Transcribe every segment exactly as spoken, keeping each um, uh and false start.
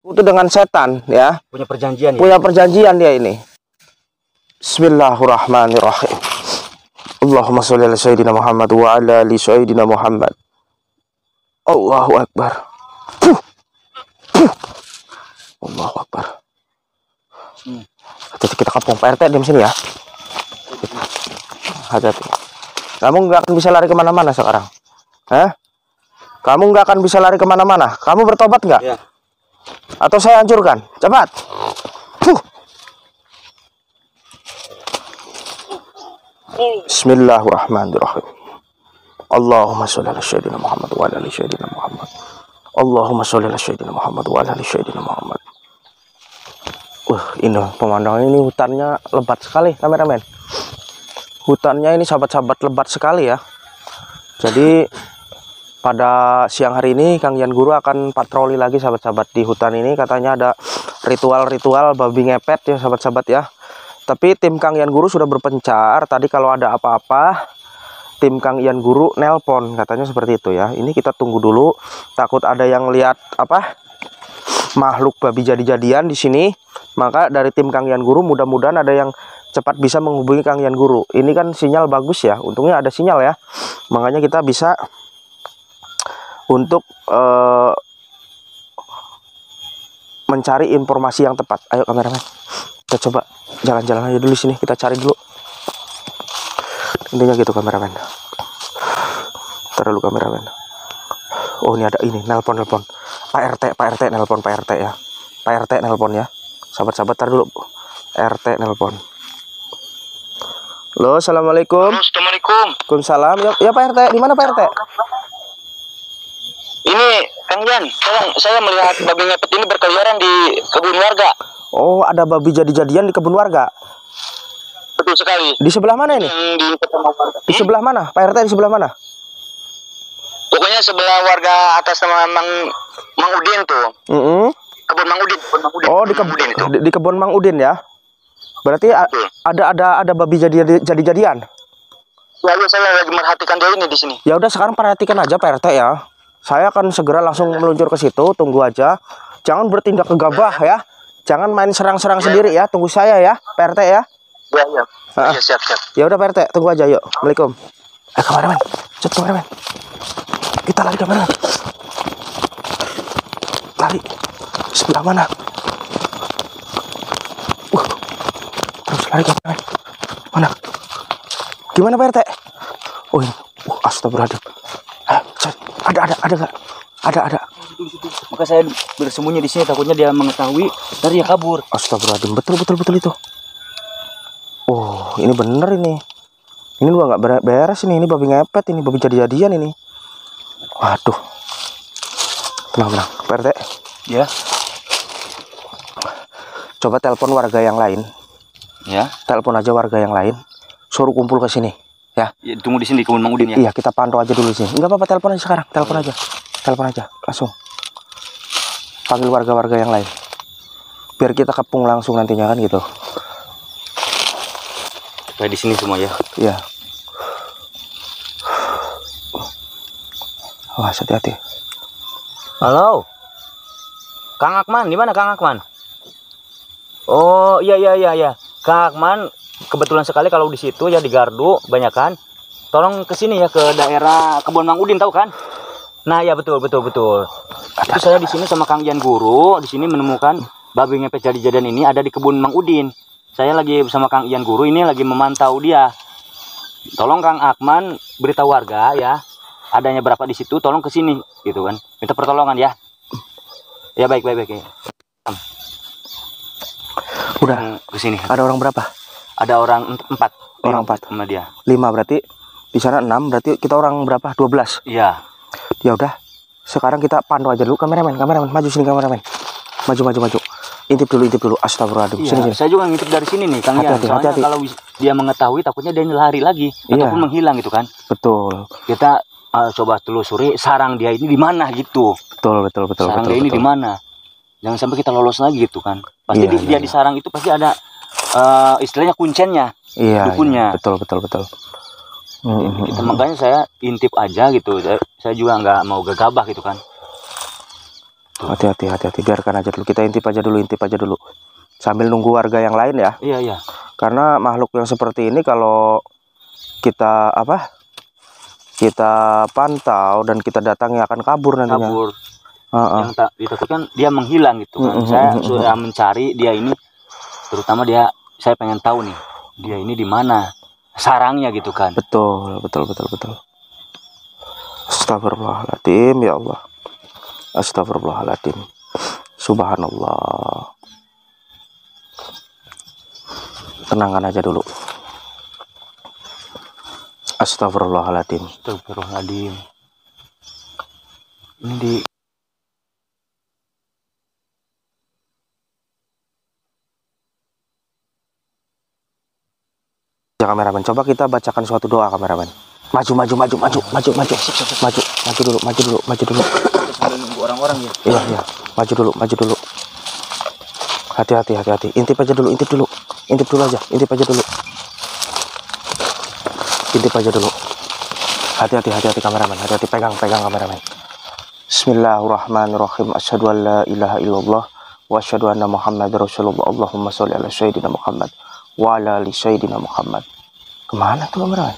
Itu dengan setan ya. Punya perjanjian. Punya ya? perjanjian dia ini. Bismillahirrahmanirrahim. Allahumma sholli ala sayyidina Muhammad wa ala ali sayyidina Muhammad. Allahu akbar. Puh. Puh. Allahu akbar. Hmm. Hati-hati kita kapung Pak R T, diam sini ya. Hati-hati. Kamu nggak akan bisa lari kemana-mana sekarang. Hah? Kamu nggak akan bisa lari kemana-mana. Kamu bertobat nggak? Ya. Atau saya hancurkan? Cepat. Puh. Bismillahirrahmanirrahim. Allahumma sholli ala sayyidina Muhammad wa ala ali sayyidina Muhammad. Allahumma sholli ala sayyidina Muhammad wa ala ali sayyidina Muhammad. Wah, ini pemandangan ini, hutannya lebat sekali, kameramen. Hutannya ini sahabat-sahabat lebat sekali ya. Jadi pada siang hari ini Kang Yan Guru akan patroli lagi sahabat-sahabat di hutan ini. Katanya ada ritual-ritual babi ngepet ya sahabat-sahabat ya. Tapi tim Kang Yan Guru sudah berpencar. Tadi kalau ada apa-apa tim Kang Yan Guru nelpon, katanya seperti itu ya. Ini kita tunggu dulu, takut ada yang lihat apa makhluk babi jadi-jadian di sini. Maka dari tim Kang Yan Guru mudah-mudahan ada yang cepat bisa menghubungi Kang Yan Guru. Ini kan sinyal bagus ya, untungnya ada sinyal ya. Makanya kita bisa untuk uh, mencari informasi yang tepat. Ayo kameramen, kita coba jalan-jalan aja dulu sini, kita cari dulu. Intinya gitu kameramen. Ntar dulu kameramen. Oh ini ada ini, nelpon nelpon Pak R T, Pak R T nelpon Pak R T ya. Pak R T nelpon ya. Sahabat-sahabat, tar dulu. R T nelpon. Halo, assalamualaikum. Halo, assalamualaikum. Waalaikumsalam. Ya, ya Pak R T, di mana Pak R T? Ini Kang Yan, saya, saya melihat babi ngepet ini berkeliaran di kebun warga. Oh, ada babi jadi-jadian di kebun warga. Betul sekali. Di sebelah mana ini? Yang di, di hmm? sebelah mana? Pak R T di sebelah mana? Pokoknya sebelah warga atas nama Mang Mang Udin tuh. Mm -hmm. Kebun Mang Udin. Kebun Mang Udin. Oh, di, ke Udin itu. di, di kebun Mang Udin ya. Berarti Betul. ada ada ada babi jadi jadi-jadian. Ya, ya, saya lagi merhatikan dia ini di sini. Ya udah, sekarang perhatikan aja Pak R T ya. Saya akan segera langsung meluncur ke situ, tunggu aja. Jangan bertindak gegabah ya. Jangan main serang-serang ya. sendiri ya. Tunggu saya ya, Pak R T ya. Ya, ya. Uh, ya, siap, siap. Ya udah Pak R T, tunggu aja yuk. Assalamualaikum. Eh, kameramen. Cepet kameramen. Kita lari kameramen. Lari. Sebelah mana? Uh. Terus lari kameramen. Mana? Gimana Pak R T? Oh ini. Uh, astagfirullahaladzim. Eh, ada ada ada nggak? Ada ada. Maka saya bersembunyi di sini, takutnya dia mengetahui, dari dia kabur. Astagfirullahaladzim, betul betul betul itu. Oh, ini bener ini. Ini gua nggak beres ini. Ini babi ngepet, ini babi jadi-jadian ini. Waduh. Tenang tenang, Pak R T. Ya. Coba telepon warga yang lain. Ya. Telepon aja warga yang lain. Suruh kumpul ke sini. Ya. Ya, tunggu di sini di kebun Mang Udin ya. Iya, kita pantau aja dulu sih. Enggak apa-apa, telepon aja sekarang. Telepon aja. Telepon aja langsung. Panggil warga-warga yang lain. Biar kita kepung langsung nantinya kan gitu. Kayak di sini semua ya. Iya. Wah, hati-hati. Halo. Kang Akman, di mana Kang Akman? Oh, iya iya iya iya. Kang Akman, kebetulan sekali kalau di situ ya di Gardu banyak kan. Tolong ke sini ya, ke daerah kebun Mang Udin, tahu kan? Nah, ya betul betul betul. Itu saya di sini sama Kang Yan Guru, di sini menemukan babi ngepet jadi-jadian ini ada di kebun Mang Udin. Saya lagi bersama Kang Yan Guru ini lagi memantau dia. Tolong Kang Akman beritahu warga ya, adanya berapa di situ, tolong ke sini gitu kan. Minta pertolongan ya. Ya baik baik baik. Ya. Udah ke sini. Ada orang berapa? Ada orang empat. Orang empat sama dia. Lima berarti di sana enam, berarti kita orang berapa? Dua belas. Iya. Ya udah. Sekarang kita pantau aja dulu kameramen, kameramen maju sini kameramen. Maju maju maju. Intip dulu, intip dulu. Astagfirullahaladzim. Iya, sini, sini. saya juga ngintip dari sini nih, Kang Yan. Hati-hati, Soalnya hati-hati. kalau dia mengetahui, takutnya dia lari lagi Iya. ataupun menghilang gitu kan. Betul. Kita uh, coba telusuri sarang dia ini di mana gitu. Betul, betul, betul. Sarang betul, dia ini betul. di mana? Jangan sampai kita lolos lagi gitu kan. Pasti Iya, di, iya, dia iya. di sarang itu pasti ada uh, istilahnya kuncennya, Iya, dukunnya. iya. Betul, betul, betul. Hmm, Kita, hmm, makanya saya intip aja gitu. Saya, saya juga nggak mau gegabah gitu kan. Hati-hati, hati-hati. Biarkan aja dulu. Kita intip aja dulu, intip aja dulu. Sambil nunggu warga yang lain ya. Iya, iya. Karena makhluk yang seperti ini kalau kita apa? Kita pantau dan kita datangi akan kabur nantinya. Kabur. Uh -uh. Yang tak ditakutkan dia menghilang gitu kan. Mm -hmm. Saya sudah mencari dia ini, terutama dia, saya pengen tahu nih, dia ini di mana sarangnya gitu kan. Betul, betul, betul, betul. Astagfirullahaladzim, ya Allah. Astagfirullahaladzim. Subhanallah. Tenangkan aja dulu. Astagfirullahaladzim. Astagfirullahaladzim. Ini di ya, kameramen. Coba kita bacakan suatu doa, kameramen. Maju, maju, maju, maju, maju, maju, maju, maju dulu, maju dulu, maju dulu. sambil nunggu orang-orang ya. Iya, iya. Maju dulu, maju dulu. Hati-hati, hati-hati. Intip aja dulu, intip dulu. Intip dulu aja, intip aja dulu. Intip aja dulu. Hati-hati, hati-hati kameramen. Hati-hati, pegang, pegang kameramen. Bismillahirrahmanirrahim. Asyhadu an la ilaha illallah wa asyhadu anna Muhammadar Rasulullah. Allahumma sholli ala sayyidina Muhammad wa ala ali sayyidina Muhammad. Kemana tuh kameramen?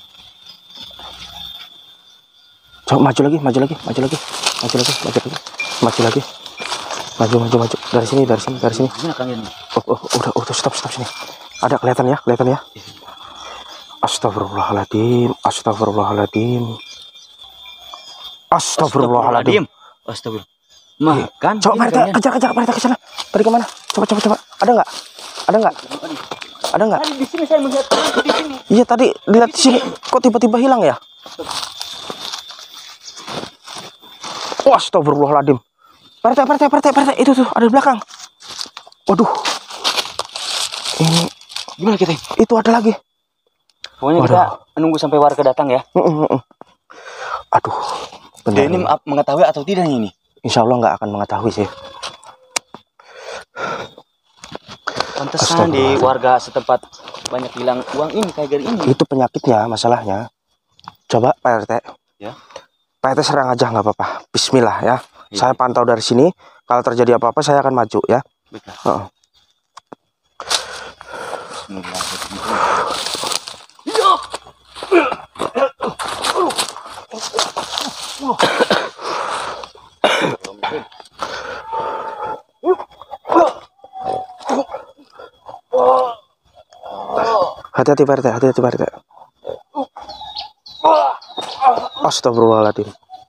Coba maju lagi, maju lagi, maju lagi, maju lagi, maju lagi, maju lagi, maju, maju, maju. Dari sini, dari sini, dari sini. Oh, oh, udah, udah, stop, stop sini. Ada kelihatan ya, kelihatan ya. Astagfirullahaladzim, astagfirullahaladzim, astagfirullahaladzim. Astagfirullah. Mah, kan? Coba Pak R T, kejar, kejar, Pak R T ke sana. Tadi kemana? Coba, coba, coba. Ada nggak? Ada nggak? Ada nggak? Tadi di sini saya melihat di sini. Iya tadi dilihat di sini. Kok tiba-tiba hilang ya? Wah, astagfirullahaladzim. Pak R T, Pak R T, Pak R T, Pak R T, itu tuh ada di belakang. Waduh. Ini gimana kita? Itu ada lagi. Pokoknya Waduh. kita menunggu sampai warga datang ya. Uh, uh, uh. Aduh. Dia ini mengetahui atau tidak ini? Insya Allah nggak akan mengetahui sih. Pantesan di warga setempat banyak hilang uang ini kayak gini ini. Itu penyakitnya, masalahnya. Coba Pak R T. Ya. Pak R T serang aja nggak apa-apa. Bismillah ya. Ya. Saya pantau dari sini. Kalau terjadi apa-apa saya akan maju ya. Uh. Hati-hati Pak R T, hati-hati Pak R T. Astagfirullahaladzim.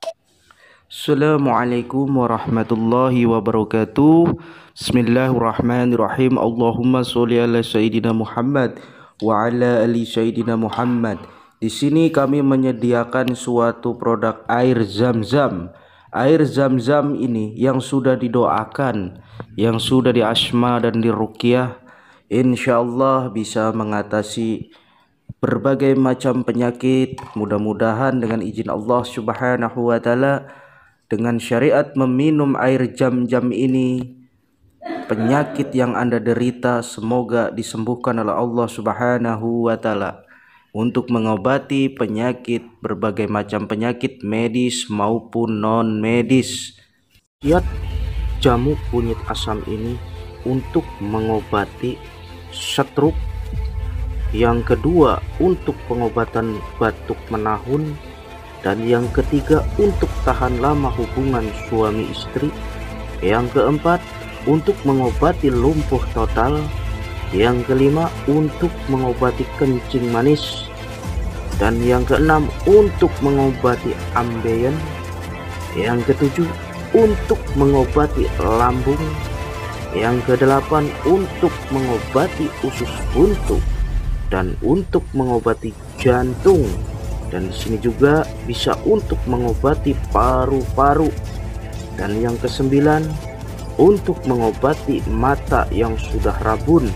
Assalamualaikum warahmatullahi wabarakatuh. Bismillahirrahmanirrahim. Allahumma sholli ala sayyidina Muhammad wa ala ali sayyidina Muhammad. Di sini kami menyediakan suatu produk air Zam-Zam. Air Zam-Zam ini yang sudah didoakan, yang sudah diasma dan diruqyah, insyaallah bisa mengatasi berbagai macam penyakit. Mudah-mudahan dengan izin Allah Subhanahu wa taala, dengan syariat meminum air Zam-Zam ini, penyakit yang Anda derita semoga disembuhkan oleh Allah Subhanahu wa taala. Untuk mengobati penyakit, berbagai macam penyakit medis maupun non medis. Kiat jamu kunyit asam ini untuk mengobati stroke. Yang kedua untuk pengobatan batuk menahun. Dan yang ketiga untuk tahan lama hubungan suami istri. Yang keempat untuk mengobati lumpuh total. Yang kelima untuk mengobati kencing manis. Dan yang keenam untuk mengobati ambeien. Yang ketujuh untuk mengobati lambung. Yang kedelapan untuk mengobati usus buntu. Dan untuk mengobati jantung. Dan di sini juga bisa untuk mengobati paru-paru. Dan yang kesembilan untuk mengobati mata yang sudah rabun.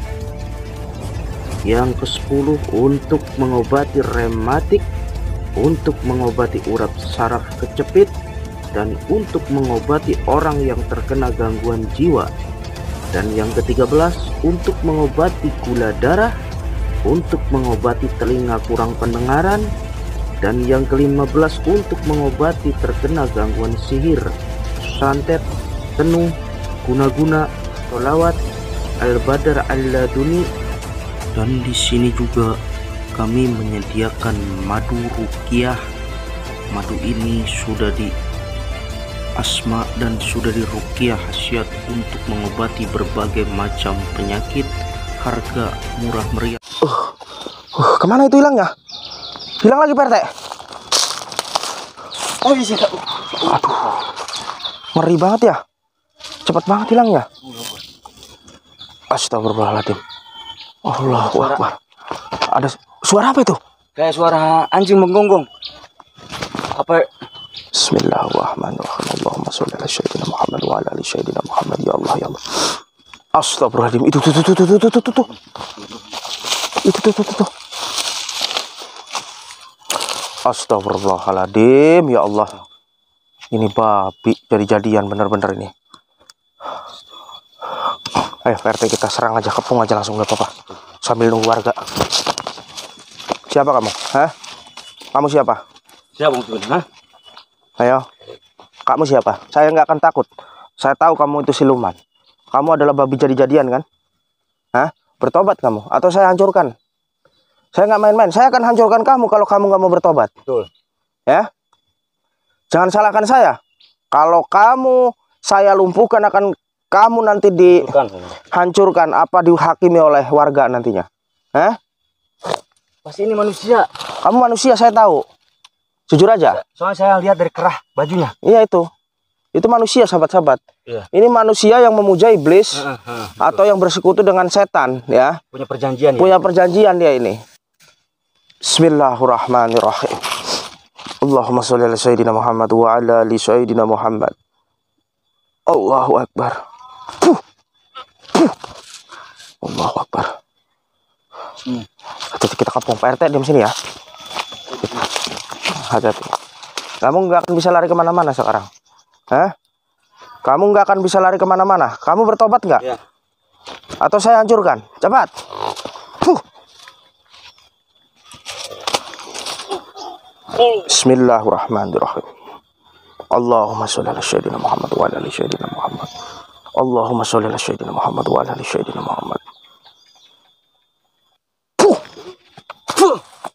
Yang kesepuluh untuk mengobati rematik, untuk mengobati urat saraf kecepit, dan untuk mengobati orang yang terkena gangguan jiwa. Dan yang ke tiga belas untuk mengobati gula darah, untuk mengobati telinga kurang pendengaran. Dan yang ke lima belas untuk mengobati terkena gangguan sihir, santet, penuh guna-guna sholawat Al-Badar Al-Laduni. Dan di sini juga kami menyediakan madu ruqyah. Madu ini sudah di asma dan sudah di ruqyah khasiat untuk mengobati berbagai macam penyakit. Harga murah meriah. Uh, uh kemana itu hilangnya? Hilang lagi Pak R T. Oh iya, aduh, ngeri banget ya, cepat banget hilangnya. Astagfirullahaladzim. Allahu Akbar. Ada suara apa itu? Kayak suara anjing menggonggong. Apa? Bismillahirrahmanirrahim. Allahumma sholli ala sayyidina Muhammad wa ala ali sayyidina Muhammad. Ya Allah, ya Allah. Astagfirullahaladzim. Itu tuh tuh tuh tuh tuh tuh tuh tuh. Itu tuh tuh tuh tuh. Astagfirullahaladzim. Ya Allah. Ini babi jadi-jadian bener-bener ini. Ayo Pak R T, kita serang aja, kepung aja langsung, gak apa-apa. Sambil nunggu warga. Siapa kamu? Hah? Kamu siapa? Siapa maksudnya? Hah? Ayo. Kamu siapa? Saya nggak akan takut. Saya tahu kamu itu siluman. Kamu adalah babi jadi-jadian kan? Hah? Bertobat kamu? Atau saya hancurkan? Saya nggak main-main. Saya akan hancurkan kamu kalau kamu nggak mau bertobat. Betul. Ya? Jangan salahkan saya. Kalau kamu saya lumpuhkan, akan kamu nanti dihancurkan, apa dihakimi oleh warga nantinya. Hah? Pasti ini manusia. Kamu manusia, saya tahu. Jujur aja. Soalnya saya lihat dari kerah bajunya. Iya itu. Itu manusia, sahabat-sahabat. Iya. Ini manusia yang memuja iblis uh, uh, atau yang bersekutu dengan setan, ya. Punya perjanjian. Punya ya? perjanjian dia ini. Bismillahirrahmanirrahim. Allahumma sholli ala sayyidina Muhammad wa ala ali sayyidina Muhammad. Allahu Akbar. Puh. Puh. Allahu Akbar. Hmm. Hati-hati, kita kapung. Pak R T diam sini ya. Hati-hati. Kamu nggak akan bisa lari kemana-mana sekarang. Hah? Kamu nggak akan bisa lari kemana-mana. Kamu bertobat nggak? Ya. Atau saya hancurkan? Cepat. Puh. Bismillahirrahmanirrahim. Allahumma sholli ala sayyidina Muhammad wa ala ali sayyidina Muhammad. Allahumma sholli ala sayyidina Muhammad wa ala ali sayyidina Muhammad. Puh. Puh.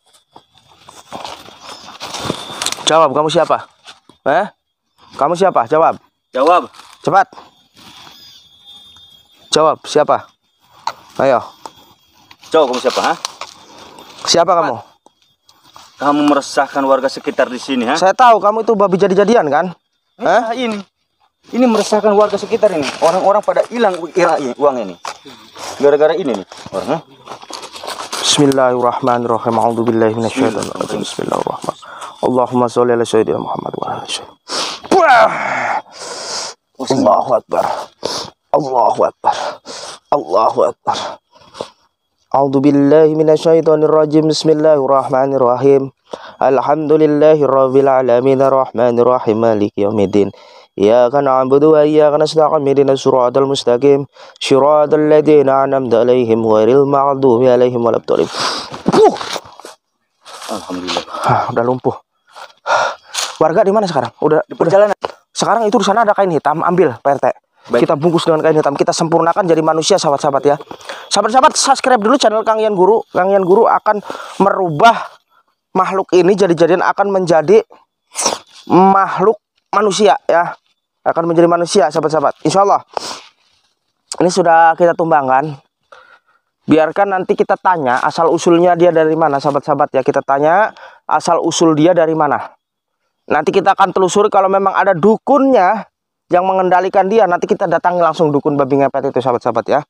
Jawab, kamu siapa? Eh? Kamu siapa? Jawab. Jawab. Cepat. Jawab, siapa? Ayo. Jawab, kamu siapa? Ha? Siapa Cepat. Kamu? Kamu meresahkan warga sekitar di sini, ha? Saya tahu kamu itu babi jadi-jadian kan? Nah, ini. Ini meresahkan warga sekitar ini. Orang-orang pada hilang uang ini. Gara-gara ini nih, orang, ha? Bismillahirrahmanirrahim. A'udzubillahi minasyaitonir rajim. Bismillahirrahmanirrahim. Allahumma sholli ala sayyidina Muhammad wa ala ali sayyidina. Allahu Akbar. Allahu Akbar. Allahu Akbar. A'udzubillahi minasyaitonir rajim. Bismillahirrahmanirrahim. Alhamdulillahirabbil alamin arrahmanir rahim maliki yaumiddin. Iyyaka na'budu wa iyyaka nasta'in ihdinas siratal mustaqim siratal ladzina an'amta 'alaihim ghairil maghdubi 'alaihim waladdallin. Alhamdulillah. Udah lumpuh. Warga di mana sekarang? Udah di perjalanan. Sekarang itu di sana ada kain hitam, ambil Pak R T. Baik. Kita bungkus dengan kain hitam, kita sempurnakan jadi manusia, sahabat-sahabat ya. Sahabat-sahabat, subscribe dulu channel Kang Yan Guru. Kang Yan Guru akan merubah makhluk ini jadi-jadian, akan menjadi makhluk manusia ya. Akan menjadi manusia, sahabat-sahabat. Insya Allah. Ini sudah kita tumbangkan. Biarkan nanti kita tanya asal usulnya dia dari mana, sahabat-sahabat ya. Kita tanya asal usul dia dari mana. Nanti kita akan telusuri, kalau memang ada dukunnya yang mengendalikan dia, nanti kita datangi langsung dukun babi ngepet itu, sahabat-sahabat ya.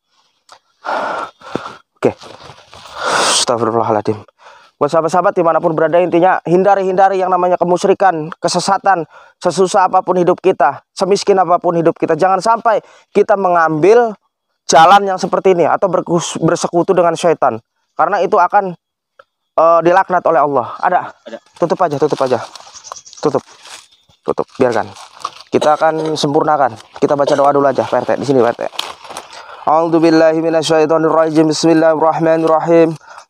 Oke. Astagfirullahaladzim. Buat sahabat-sahabat dimanapun berada, intinya hindari-hindari yang namanya kemusyrikan, kesesatan, sesusah apapun hidup kita, semiskin apapun hidup kita. Jangan sampai kita mengambil jalan yang seperti ini atau bersekutu dengan syaitan, karena itu akan uh, dilaknat oleh Allah. Ada? Ada. Tutup aja, tutup aja. Tutup. Tutup, biarkan. Kita akan sempurnakan. Kita baca doa dulu aja, Pak R T. Di sini, Pak R T. A'udzubillahi minasyaitonirrajim. Bismillahirrahmanirrahim.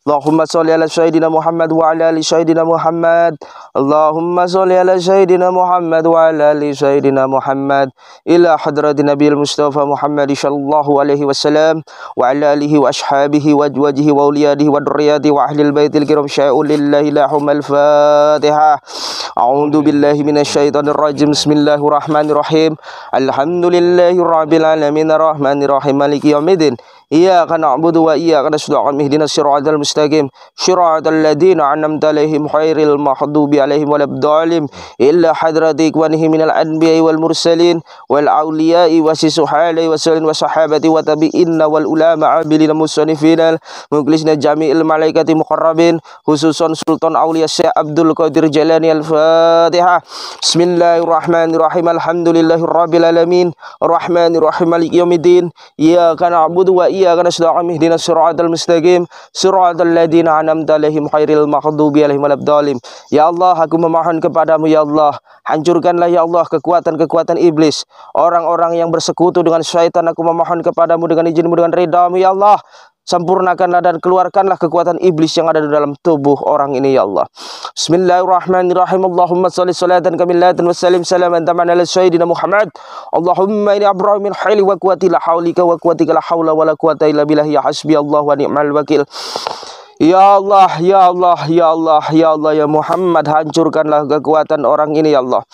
Allahumma sholli ala sayyidina Muhammad wa ala ali sayyidina Muhammad. Allahumma sholli ala sayyidina Muhammad wa ala ali sayyidina Muhammad. Ila hadrati Nabil Mustafa Muhammad sallallahu alaihi wasallam wa ala alihi wa ashabihi wa ajwajihi wa uliyadihi wa durriyati wa ahlil baitil kiram syai'un lillahi lahumul Fatihah. A'udzu billahi minasyaitonir rajim. Bismillahirrahmanirrahim. Alhamdulillahi rabbil alamin arrahmanir rahim maliki yaumiddin. Iyyaka na'budu wa iyyaka nasta'in ihdinas siratal mustaqim siratal ladzina an'amta 'alaihim ghairil maghdubi 'alaihim waladdallin illa hadrati ikhwanihi minal anbiya'i wal mursalin wal auliya'i wasisuhali wasalin wasahabati wa tabi'inna wal ulama 'abilin musannifin mukhlisina jami'il malaikati muqarrabin khususan sultan auliya Syekh Abdul Qadir Jailani al-Fatihah. Bismillahirrahmanirrahim. Alhamdulillahirabbil alamin arrahmanir rahim maliki yaumiddin. Iyyaka na'budu wa iyyaka nasta'in ihdinas siratal mustaqim siratal ladzina an'amta 'alaihim ghairil maghdubi 'alaihim waladdallin. Ya Allah, aku memohon kepadamu ya Allah, hancurkanlah ya Allah kekuatan-kekuatan iblis, orang-orang yang bersekutu dengan syaitan. Aku memohon kepadamu dengan izinmu, dengan ridhamu ya Allah, sempurnakanlah dan keluarkanlah kekuatan iblis yang ada di dalam tubuh orang ini ya Allah. Bismillahirrahmanirrahim. Allahumma sholli sholatan kamilatan wa sallim salaman taman ala sayyidina Muhammad. Allahumma inni abra'u min haili wa quwwati la haulika wa quwwatika la haula wa la quwwata illa billah ya hasbi Allah wa ni'mal wakil. Ya Allah, ya Allah, ya Allah, ya Allah, ya Muhammad, hancurkanlah kekuatan orang ini ya Allah.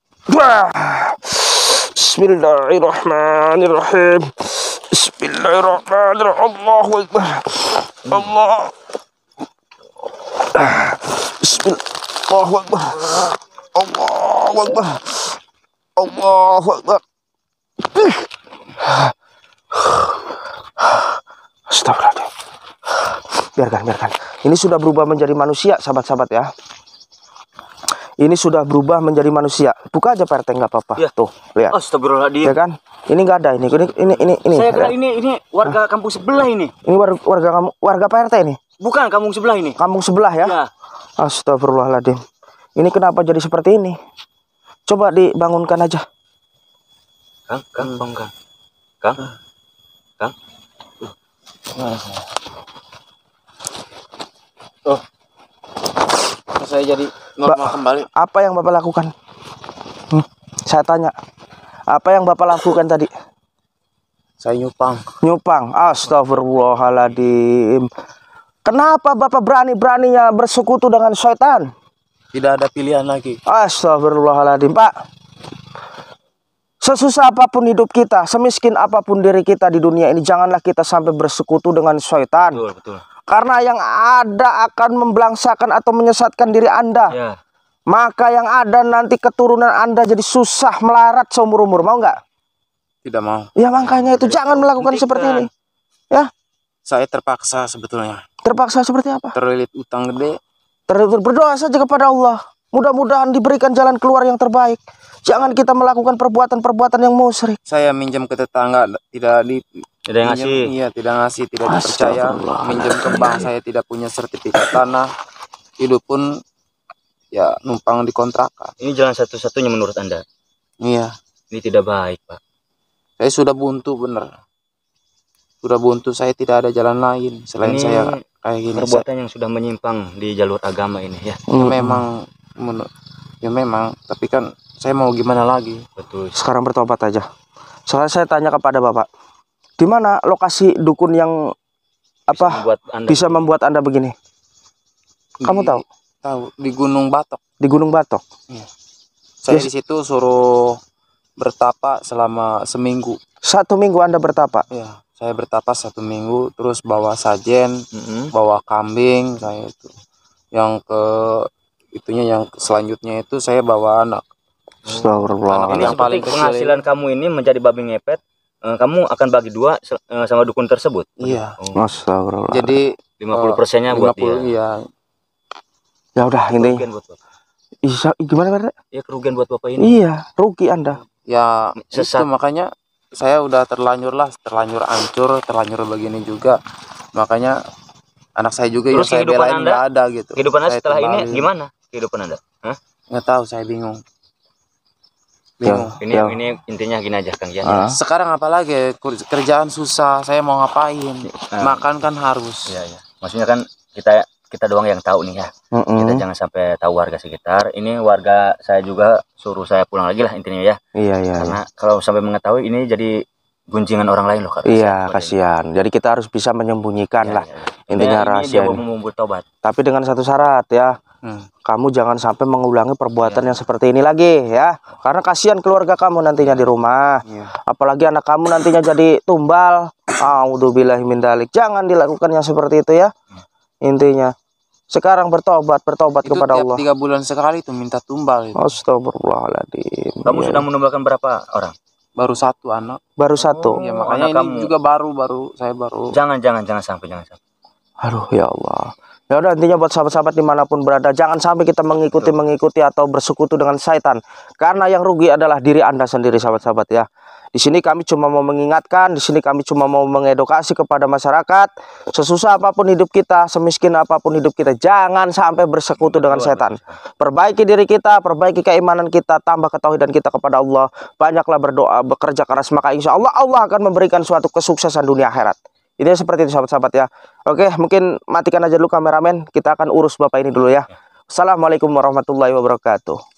Bismillahirrahmanirrahim. Bismillahirrahmanirrahim. Allahu Akbar. Allah. Bismillah. Allahu Akbar. Allahu Akbar. Allahu Akbar. Astagfirullahaladzim. Biarkan, biarkan. Ini sudah berubah menjadi manusia, sahabat-sahabat ya. Ini sudah berubah menjadi manusia. Buka aja P R T, nggak apa-apa. Ya. Tuh, lihat. Astagfirullahaladzim. Ya kan? Ini nggak ada ini. Ini ini ini ini. Saya kira ini ini warga kampung sebelah ini. Ini warga warga kamu warga P R T ini. Bukan kampung sebelah ini. Kampung sebelah ya? Ya. Astagfirullahaladzim. Ini kenapa jadi seperti ini? Coba dibangunkan aja. Kang, Kang, Kang, Kang. Kang. Kang. Oh. Saya jadi normal ba kembali. Apa yang Bapak lakukan? Hmm, saya tanya. Apa yang Bapak lakukan tadi? Saya nyupang. Nyupang. Astagfirullahaladzim. Kenapa Bapak berani-beraninya bersekutu dengan syaitan? Tidak ada pilihan lagi. Astagfirullahaladzim, Pak. Sesusah apapun hidup kita, semiskin apapun diri kita di dunia ini, janganlah kita sampai bersekutu dengan syaitan. Betul, betul. Karena yang ada akan membelangsakan atau menyesatkan diri Anda. Ya. Maka yang ada nanti keturunan Anda jadi susah melarat seumur umur. Mau nggak? Tidak mau. Ya makanya itu jangan melakukan Hentikan. seperti ini. Ya. Saya terpaksa sebetulnya. Terpaksa seperti apa? Terlilit utang gede. Ter berdoa saja kepada Allah. Mudah-mudahan diberikan jalan keluar yang terbaik. Jangan kita melakukan perbuatan-perbuatan yang musyrik. Saya minjam ke tetangga, tidak di tidak ngasih. Iya, tidak ngasih, tidak dipercaya. Minjam ke bank, saya tidak punya sertifikat tanah. Hidup pun ya numpang di kontrakan. Ini jalan satu-satunya menurut Anda? Iya. Ini tidak baik, Pak. Saya sudah buntu bener. Sudah buntu, saya tidak ada jalan lain selain ini saya kayak gini. Perbuatan saya... yang sudah menyimpang di jalur agama ini ya. Hmm. Memang ya memang, tapi kan saya mau gimana lagi? Betul. Sekarang bertobat aja. Soalnya saya tanya kepada Bapak, di mana lokasi dukun yang apa bisa membuat Anda, bisa membuat anda begini? Di, Kamu tahu? Tahu, di Gunung Batok. Di Gunung Batok. Iya. Saya yes. di situ suruh bertapa selama seminggu. Satu minggu Anda bertapa? Iya. Saya bertapa satu minggu, terus bawa sajen, mm-hmm. bawa kambing, saya itu. Yang ke itunya yang selanjutnya itu saya bawa anak. Astagfirullah. Ini yang paling penghasilan kamu ini menjadi babi ngepet, eh, kamu akan bagi dua eh, sama dukun tersebut. Iya. Oh. Astagfirullah. Jadi lima puluh persennya buat dia. Iya. Ya udah ini. Iya, gimana Pak? Ya kerugian buat Bapak ini. Iya, rugi Anda. Ya, sesat. Itu makanya saya udah terlanjur lah, terlanjur hancur, terlanjur begini juga. Makanya anak saya juga yang saya belain nggak ada gitu. Kehidupan Anda setelah ini gimana? Kehidupan Anda? Hah? Nggak tahu, saya bingung. Bingung. Ya, ini ya. Ini intinya gini aja Kang Jan. Uh. Sekarang apalagi kerjaan susah, saya mau ngapain? Uh. Makan kan harus. Ya, ya. Maksudnya kan kita kita doang yang tahu nih ya. Mm-mm. Kita jangan sampai tahu warga sekitar. Ini warga saya juga suruh saya pulang lagi lah intinya ya. Iya, iya. Karena kalau sampai mengetahui ini jadi gunjingan orang lain loh Kak. Iya, Kasihan. kasihan. Jadi kita harus bisa menyembunyikan Iya, lah iya, iya. intinya Ini rahasia dia ini. mau membuat tobat. Tapi dengan satu syarat ya. Hmm. Kamu jangan sampai mengulangi perbuatan Iya. yang seperti ini lagi ya. Karena kasihan keluarga kamu nantinya di rumah. Iya. Apalagi anak kamu nantinya jadi tumbal. A'udzubillahi min dzalik. Jangan dilakukan yang seperti itu ya. Intinya sekarang bertobat, bertobat Itu kepada tiap Allah. tiga bulan sekali itu minta tumbal itu. Astagfirullahaladzim. Kamu Ya. sudah menumbalkan berapa orang? Baru satu anak. Baru satu. Ya Oh, makanya anak ini kamu. juga baru baru saya baru. Jangan jangan jangan sampai jangan sampai. Aduh ya Allah. Ya udah, intinya buat sahabat-sahabat dimanapun berada, jangan sampai kita mengikuti mengikuti atau bersekutu dengan syaitan. Karena yang rugi adalah diri Anda sendiri, sahabat-sahabat ya. Di sini kami cuma mau mengingatkan, di sini kami cuma mau mengedukasi kepada masyarakat. Sesusah apapun hidup kita, semiskin apapun hidup kita, jangan sampai bersekutu dengan setan. Perbaiki diri kita, perbaiki keimanan kita, tambah ketauhidan kita kepada Allah. Banyaklah berdoa, bekerja keras, maka insya Allah Allah akan memberikan suatu kesuksesan dunia akhirat. Ini seperti itu sahabat-sahabat ya. Oke, mungkin matikan aja dulu kameramen. Kita akan urus bapak ini dulu ya. Assalamualaikum warahmatullahi wabarakatuh.